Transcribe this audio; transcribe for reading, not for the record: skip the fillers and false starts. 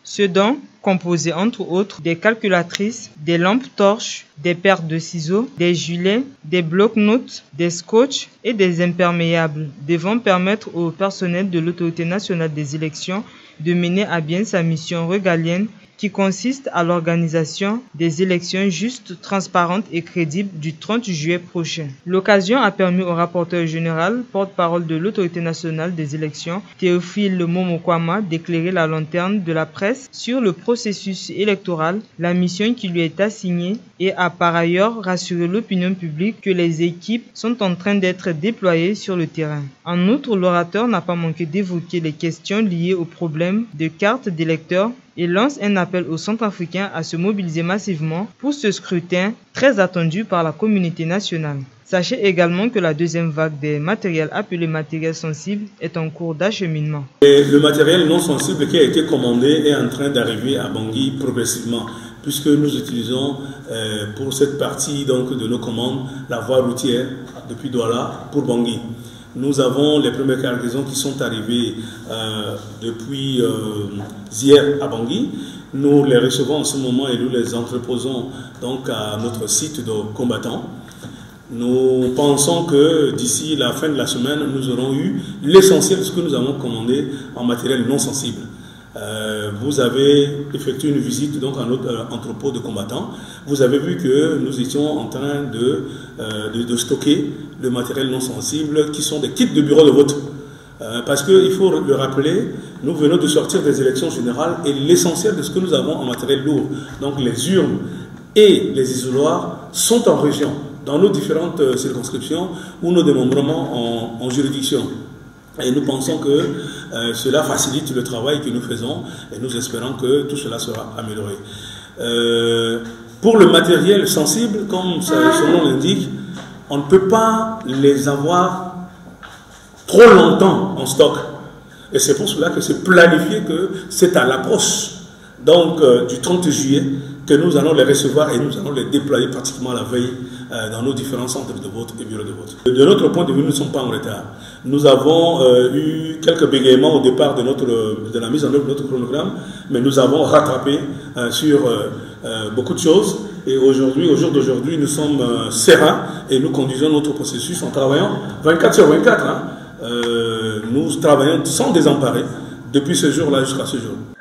Ce don, composé entre autres des calculatrices, des lampes torches, des paires de ciseaux, des gilets, des blocs-notes, des scotch et des imperméables, devant permettre au personnel de l'Autorité nationale des élections de mener à bien sa mission régalienne qui consiste à l'organisation des élections justes, transparentes et crédibles du 30 juillet prochain. L'occasion a permis au rapporteur général, porte-parole de l'Autorité nationale des élections, Théophile Momokwama, d'éclairer la lanterne de la presse sur le processus électoral, la mission qui lui est assignée, et a par ailleurs rassuré l'opinion publique que les équipes sont en train d'être déployées sur le terrain. En outre, l'orateur n'a pas manqué d'évoquer les questions liées aux problèmes de cartes d'électeurs et lance un appel aux Centrafricains à se mobiliser massivement pour ce scrutin très attendu par la communauté nationale. Sachez également que la deuxième vague des matériels appelés matériels sensibles est en cours d'acheminement. Le matériel non sensible qui a été commandé est en train d'arriver à Bangui progressivement, puisque nous utilisons pour cette partie donc, de nos commandes la voie routière depuis Douala pour Bangui. Nous avons les premières cargaisons qui sont arrivées depuis hier à Bangui. Nous les recevons en ce moment et nous les entreposons donc à notre site de combattants. Nous pensons que d'ici la fin de la semaine, nous aurons eu l'essentiel de ce que nous avons commandé en matériel non sensible. Vous avez effectué une visite donc à notre entrepôt de combattants. Vous avez vu que nous étions en train de stocker le matériel non sensible qui sont des kits de bureau de vote. Parce qu'il faut le rappeler, nous venons de sortir des élections générales et l'essentiel de ce que nous avons en matériel lourd, donc les urnes et les isoloirs, sont en région, dans nos différentes circonscriptions ou nos démembrements en juridiction. Et nous pensons que cela facilite le travail que nous faisons et nous espérons que tout cela sera amélioré. Pour le matériel sensible, comme son nom l'indique, on ne peut pas les avoir trop longtemps en stock. Et c'est pour cela que c'est planifié que c'est à l'approche donc du 30 juillet que nous allons les recevoir et nous allons les déployer pratiquement la veille dans nos différents centres de vote et bureaux de vote. De notre point de vue, nous ne sommes pas en retard. Nous avons eu quelques bégaiements au départ de la mise en œuvre de notre chronogramme, mais nous avons rattrapé sur beaucoup de choses. Et aujourd'hui, au jour d'aujourd'hui, nous sommes sereins et nous conduisons notre processus en travaillant 24 sur 24. Nous travaillons sans désemparer depuis ce jour-là jusqu'à ce jour.